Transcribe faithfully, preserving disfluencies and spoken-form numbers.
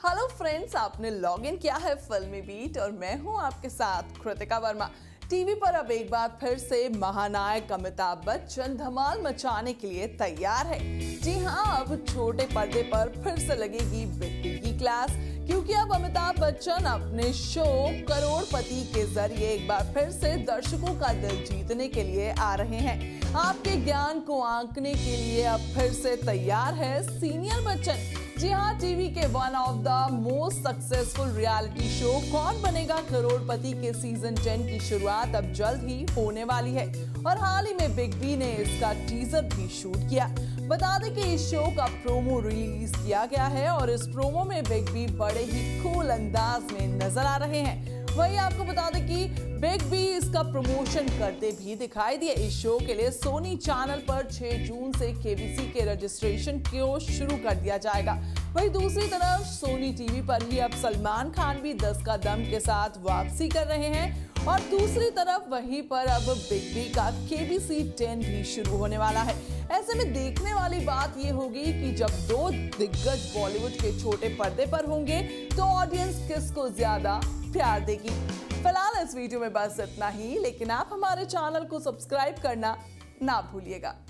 Hello friends, आपने log in किया है फिल्मी बीट और मैं हूं आपके साथ कृतिका वर्मा। टीवी पर अब एक बार फिर से महानायक अमिताभ बच्चन धमाल मचाने के लिए तैयार है। जी हां, अब छोटे पर्दे पर फिर से लगेगी बिग बी की क्लास, क्योंकि अब अमिताभ बच्चन अपने शो करोड़पति के जरिए एक बार फिर से दर्शकों का दिल जीतने के लिए आ रहे हैं। आपके ज्ञान को आंकने के लिए अब फिर से तैयार है सीनियर बच्चन। जी हाँ, टीवी के one of the most successful reality show Kaun Banega करोड़पति के सीजन टेन की शुरुआत अब जल्द ही होने वाली है और हाल ही में बिग बी ने इसका टीजर भी शूट किया। बता दें कि इस शो का प्रोमो रिलीज किया गया है और इस प्रोमो में बिग बी बड़े ही कूल अंदाज में नजर आ रहे हैं। वही आपको बता दें कि बिग बी इसका प्रमोशन करते भी दिखाई दिए। इस शो के लिए सोनी चैनल पर छह जून से के बी सी के रजिस्ट्रेशन को शुरू कर दिया जाएगा। वही दूसरी तरफ सोनी टीवी पर ही अब सलमान खान भी दस का दम के साथ वापसी कर रहे हैं और दूसरी तरफ वहीं पर अब बिग बी का के बी सी टेन भी शुरू होने वाला है। ऐसे में देखने वाली बात ये होगी कि जब दो दिग्गज बॉलीवुड के छोटे पर्दे पर होंगे तो ऑडियंस किसको ज्यादा प्यार देगी। फिलहाल इस वीडियो में बस इतना ही, लेकिन आप हमारे चैनल को सब्सक्राइब करना ना भूलिएगा।